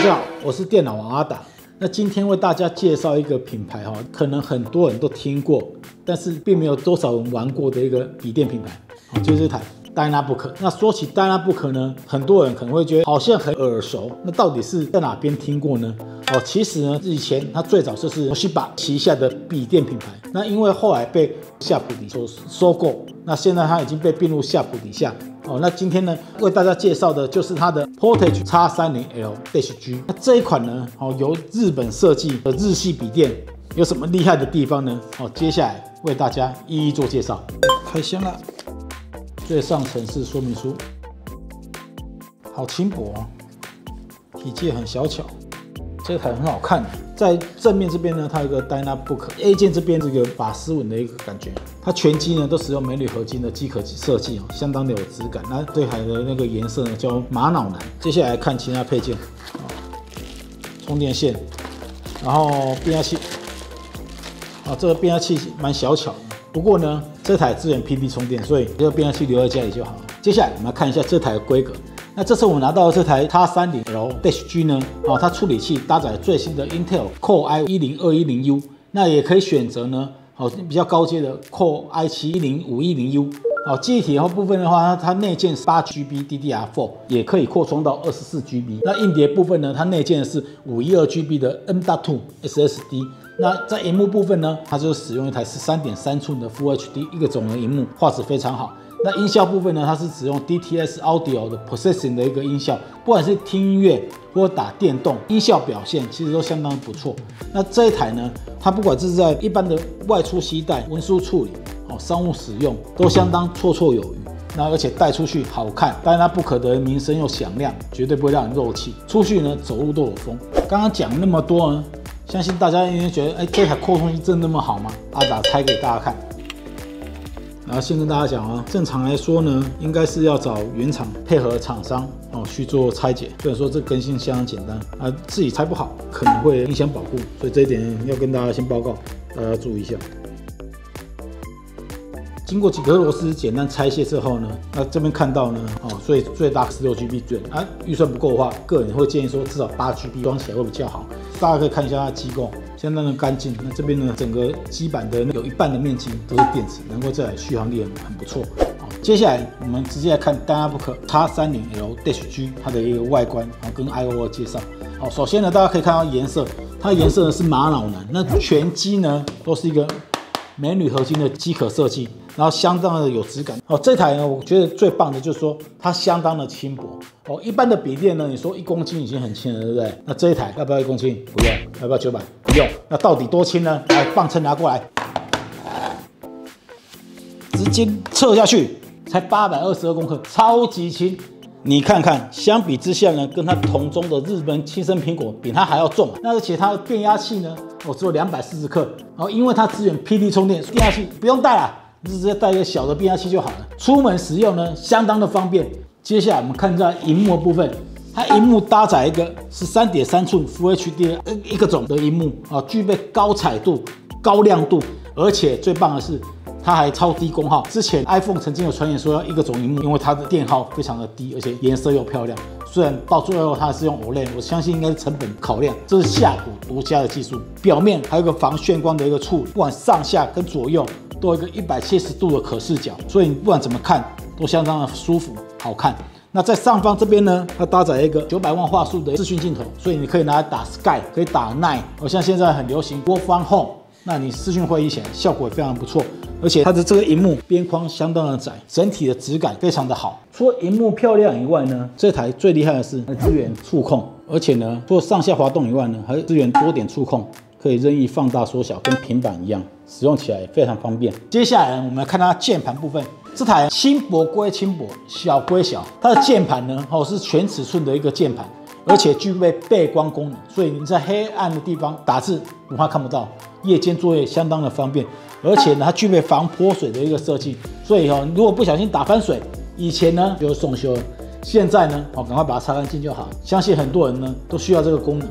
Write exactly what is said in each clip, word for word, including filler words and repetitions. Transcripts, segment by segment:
家好，我是电脑王阿达。那今天为大家介绍一个品牌哈，可能很多人都听过，但是并没有多少人玩过的一个笔电品牌，就是这台 Dynabook。那说起 Dynabook 呢，很多人可能会觉得好像很耳熟，那到底是在哪边听过呢？哦，其实呢，以前它最早就是 Toshiba 旗下的笔电品牌，那因为后来被夏普底所收购，那现在它已经被并入夏普底下。哦，那今天呢，为大家介绍的就是它的 Portage X 三十 L G。那这一款呢，哦，由日本设计的日系笔电有什么厉害的地方呢？哦，接下来为大家一一做介绍。开箱了，最上层是说明书，好轻薄哦，体积很小巧。这台很好看，在正面这边呢，它有一个 Dynabook A 键这边这个把斯纹的一个感觉。它全机呢都使用镁铝合金的机壳设计哦，相当的有质感。那这台的那个颜色呢叫玛瑙蓝。接下来看其他配件，充电线，然后变压器。啊，这个变压器蛮小巧的，不过呢，这台支援 P D 充电，所以这个变压器留在家里就好了。接下来我们来看一下这台的规格。那这次我们拿到的这台 X 三十 L G 呢，哦，它处理器搭载最新的 Intel Core i 一零二一零 U， 那也可以选择呢，好比较高阶的 Core i 七一零五一零 U。好，记忆体的部分的话，它内建是 八 G B D D R 四， 也可以扩充到 二十四 G B。那硬碟部分呢，它内建的是五一二 G B 的 M 点二 S S D。那在萤幕部分呢，它就使用一台 十三点三寸的 Full H D 一个总的萤幕，画质非常好。那音效部分呢，它是使用 D T S Audio 的 Processing 的一个音效，不管是听音乐或打电动，音效表现其实都相当不错。那这一台呢，它不管是在一般的外出携带、文书处理、哦商务使用，都相当绰绰有余。那而且带出去好看，但它不可得名声又响亮，绝对不会让人漏气。出去呢，走路都有风。刚刚讲那么多呢，相信大家应该觉得，哎，这台扩充器真的那么好吗？阿达拆给大家看。然后先跟大家讲啊，正常来说呢，应该是要找原厂配合厂商哦去做拆解。虽然说这更新相当简单啊，自己拆不好可能会影响保护，所以这一点要跟大家先报告，大家注意一下。经过几颗螺丝简单拆卸之后呢，那这边看到呢，哦，所以最大十六 G B 最啊，预算不够的话，个人会建议说至少八 G B 装起来会比较好。大家可以看一下它的机构，相当的干净。那这边呢，整个基板的有一半的面积都是电池，能够这台续航力很不错。好，接下来我们直接来看 Dynabook X 三十 L G 它的一个外观，然后跟 I O 的介绍。好，首先呢，大家可以看到颜色，它的颜色呢是玛瑙蓝，那全机呢都是一个镁铝合金的机壳设计，然后相当的有质感。哦，这台呢，我觉得最棒的就是说它相当的轻薄。哦，一般的笔电呢，你说一公斤已经很轻了，对不对？那这一台要不要一公斤？不用。要不要九百？不用。那到底多轻呢？来，磅秤拿过来，直接测下去，才八百二十二公克，超级轻。你看看，相比之下呢，跟它同宗的日本亲生苹果比它还要重。那而且它的变压器呢，哦，只有两百四十克。哦，因为它支援 P D 充电，变压器不用带啦，直接带一个小的变压器就好了。出门使用呢，相当的方便。接下来我们看一下萤幕的部分，它萤幕搭载一个 十三点三寸 Full H D 的一个种的萤幕啊，具备高彩度、高亮度，而且最棒的是它还超低功耗。之前 iPhone 曾经有传言说要一个种萤幕，因为它的电耗非常的低，而且颜色又漂亮。虽然到最后它是用 O L E D， 我相信应该是成本考量，这是夏普独家的技术。表面还有一个防眩光的一个处理，不管上下跟左右都有一个一百七十度的可视角，所以你不管怎么看都相当的舒服。好看。那在上方这边呢，它搭载一个九百万画素的视讯镜头，所以你可以拿来打 Sky， 可以打 Nine， 好像现在很流行 Work from Home， 那你视讯会议起来效果也非常不错。而且它的这个萤幕边框相当的窄，整体的质感非常的好。除了萤幕漂亮以外呢，这台最厉害的是支援触控，而且呢，除了上下滑动以外呢，还支援多点触控，可以任意放大缩小，跟平板一样，使用起来也非常方便。接下来我们来看它键盘部分。这台轻薄归轻薄，小归小，它的键盘呢，哦是全尺寸的一个键盘，而且具备背光功能，所以你在黑暗的地方打字不怕看不到，夜间作业相当的方便。而且呢，它具备防泼水的一个设计，所以哦，如果不小心打翻水，以前呢就送修了，现在呢，哦赶快把它擦干净就好。相信很多人呢都需要这个功能。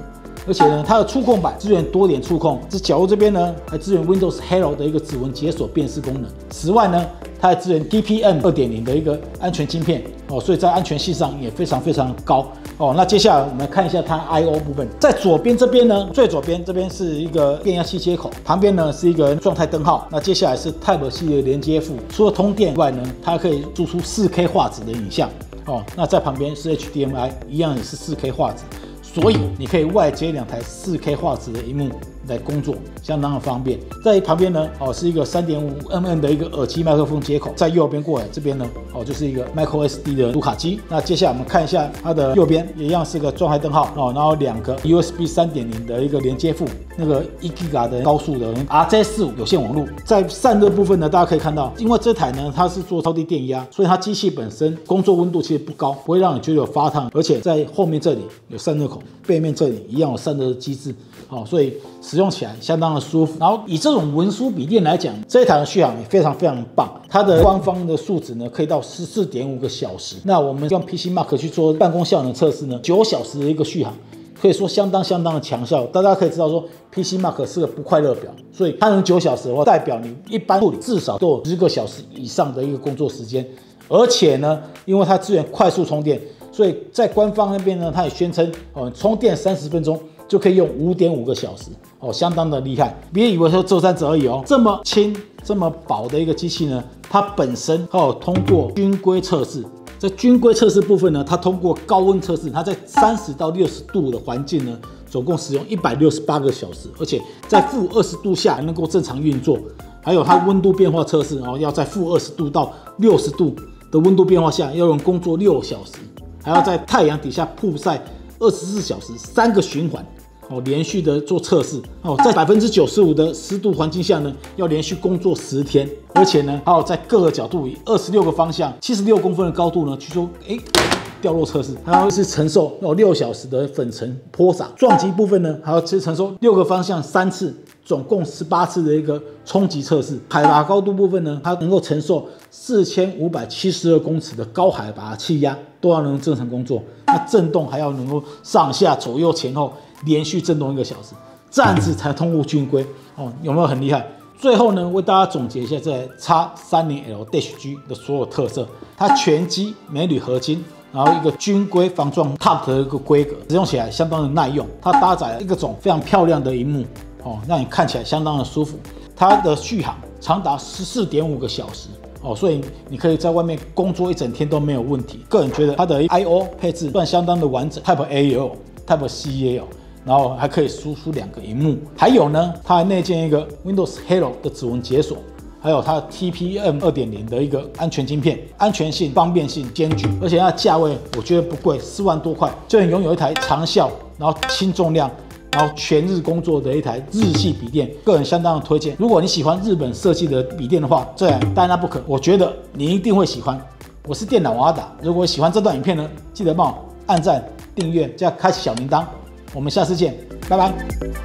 而且呢，它的触控板支援多点触控，这角落这边呢还支援 Windows Hello 的一个指纹解锁辨识功能。此外呢，它还支援 T P M 二点零 的一个安全晶片哦，所以在安全性上也非常非常高哦。那接下来我们来看一下它 I O 部分，在左边这边呢，最左边这边是一个变压器接口，旁边呢是一个状态灯号。那接下来是 Type C 的连接副，除了通电以外呢，它可以输出 四K 画质的影像哦。那在旁边是 H D M I， 一样也是 四K 画质。所以你可以外接两台 四K 画质的萤幕来工作，相当的方便。在旁边呢，哦是一个 三点五 mm 的一个耳机麦克风接口，在右边过来这边呢，哦就是一个 micro S D 的读卡机。那接下来我们看一下它的右边，一样是个状态灯号哦，然后两个 U S B 三点零 的一个连接副，那个一 G 的高速的 R J 四五 有线网络。在散热部分呢，大家可以看到，因为这台呢它是做超低电压，所以它机器本身工作温度其实不高，不会让你觉得有发烫，而且在后面这里有散热孔。背面这里一样有散热的机制，好，所以使用起来相当的舒服。然后以这种文书笔电来讲，这一台的续航也非常非常棒，它的官方的数值呢可以到 十四点五个小时。那我们用 P C Mark 去做办公效能测试呢，九小时的一个续航，可以说相当相当的强效。大家可以知道说 P C Mark 是个不快乐表，所以它能九小时的话，代表你一般处理至少都有十个小时以上的一个工作时间。而且呢，因为它支援快速充电。所以在官方那边呢，它也宣称哦，充电三十分钟就可以用 五点五个小时哦，相当的厉害。别以为说只有三折而已哦，这么轻这么薄的一个机器呢，它本身哦通过军规测试，在军规测试部分呢，它通过高温测试，它在三十到六十度的环境呢，总共使用一百六十八个小时，而且在负二十度下还能够正常运作。还有它温度变化测试哦，要在负二十度到六十度的温度变化下，要用工作六小时。还要在太阳底下曝晒二十四小时，三个循环哦，连续的做测试哦，在百分之九十五的湿度环境下呢，要连续工作十天，而且呢，还有在各个角度以二十六个方向、七十六公分的高度呢去做哎掉落测试，还要是承受哦六小时的粉尘泼洒，撞击部分呢还要去承受六个方向三次。总共十八次的一个冲击测试，海拔高度部分呢，它能够承受四千五百七十二公尺的高海拔气压，都要能正常工作。那震动还要能够上下左右前后连续震动一个小时，这样子才通过军规哦，有没有很厉害？最后呢，为大家总结一下这 X 三十 L G 的所有特色，它全机镁铝合金。然后一个军规防撞 Top 的一个规格，使用起来相当的耐用。它搭载了一个种非常漂亮的萤幕哦，让你看起来相当的舒服。它的续航长达 十四点五个小时哦，所以你可以在外面工作一整天都没有问题。个人觉得它的 I O 配置算相当的完整 ，Type A 也有 ，Type C 也有，然后还可以输出两个萤幕。还有呢，它还内建一个 Windows Hello 的指纹解锁。还有它的 T P M 二点零 的一个安全晶片，安全性、方便性兼具，而且它的价位我觉得不贵，四万多块就能拥有一台长效，然后轻重量，然后全日工作的一台日系笔电，个人相当的推荐。如果你喜欢日本设计的笔电的话，这台戴拿不可，我觉得你一定会喜欢。我是电脑王阿达，如果喜欢这段影片呢，记得帮我按赞、订阅，加开启小铃铛。我们下次见，拜拜。